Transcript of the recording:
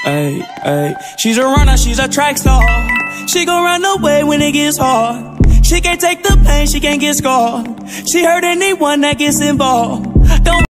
Ay, ay. She's a runner, she's a track star. She gon' run away when it gets hard. She can't take the pain, she can't get scarred. She hurt anyone that gets involved. Don't